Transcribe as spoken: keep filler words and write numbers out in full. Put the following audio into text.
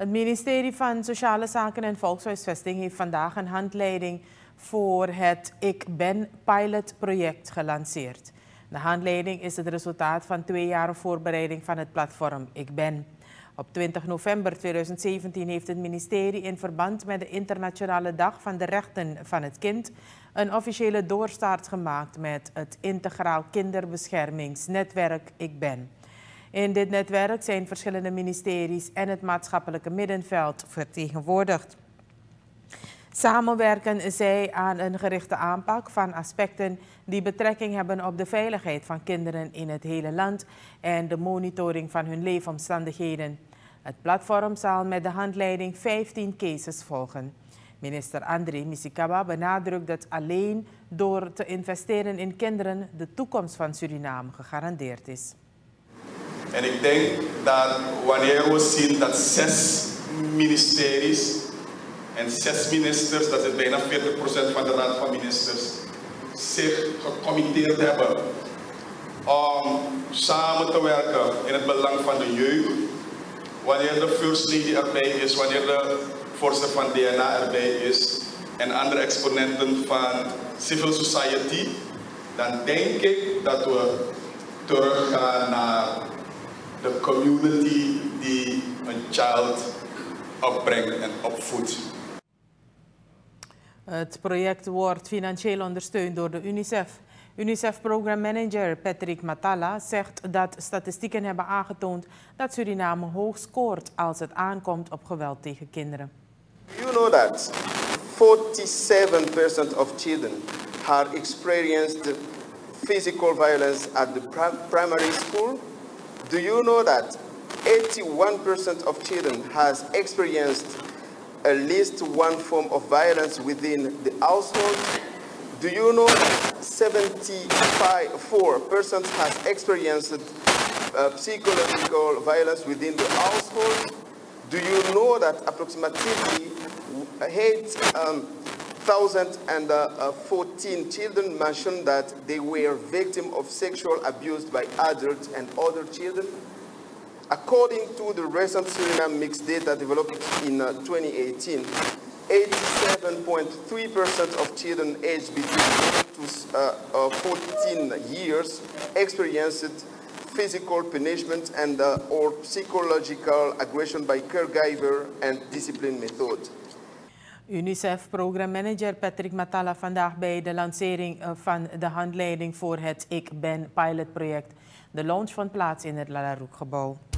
Het ministerie van Sociale Zaken en Volkshuisvesting heeft vandaag een handleiding voor het Ik Ben pilotproject gelanceerd. De handleiding is het resultaat van twee jaar voorbereiding van het platform Ik Ben. Op twintig november tweeduizend zeventien heeft het ministerie in verband met de Internationale Dag van de Rechten van het Kind een officiële doorstart gemaakt met het Integraal Kinderbeschermingsnetwerk Ik Ben. In dit netwerk zijn verschillende ministeries en het maatschappelijke middenveld vertegenwoordigd. Samen werken zij aan een gerichte aanpak van aspecten die betrekking hebben op de veiligheid van kinderen in het hele land en de monitoring van hun leefomstandigheden. Het platform zal met de handleiding vijftien cases volgen. Minister André Misikaba benadrukt dat alleen door te investeren in kinderen de toekomst van Suriname gegarandeerd is. En ik denk dat wanneer we zien dat zes ministeries en zes ministers, dat is bijna veertig procent van de Raad van Ministers, zich gecommitteerd hebben om samen te werken in het belang van de jeugd. Wanneer de First Lady erbij is, wanneer de voorzitter van D N A erbij is en andere exponenten van civil society, dan denk ik dat we teruggaan naar de community die een child opbrengt en opvoedt. Het project wordt financieel ondersteund door de UNICEF. UNICEF-programmanager Patrick Matala zegt dat statistieken hebben aangetoond dat Suriname hoog scoort als het aankomt op geweld tegen kinderen. You know that forty-seven percent of children have experienced physical violence at the primary school. Do you know that eighty-one percent of children has experienced at least one form of violence within the household? Do you know that seventy-four percent has experienced uh, psychological violence within the household? Do you know that approximately eight thousand fourteen children mentioned that they were victims of sexual abuse by adults and other children? According to the recent Suriname mixed data developed in uh, twenty eighteen, eighty-seven point three percent of children aged between to uh, uh, fourteen years experienced physical punishment and uh, or psychological aggression by caregiver and discipline method. UNICEF-programmanager Patrick Matala vandaag bij de lancering van de handleiding voor het Ik Ben pilotproject. De launch vond plaats in het Lalaroek-gebouw.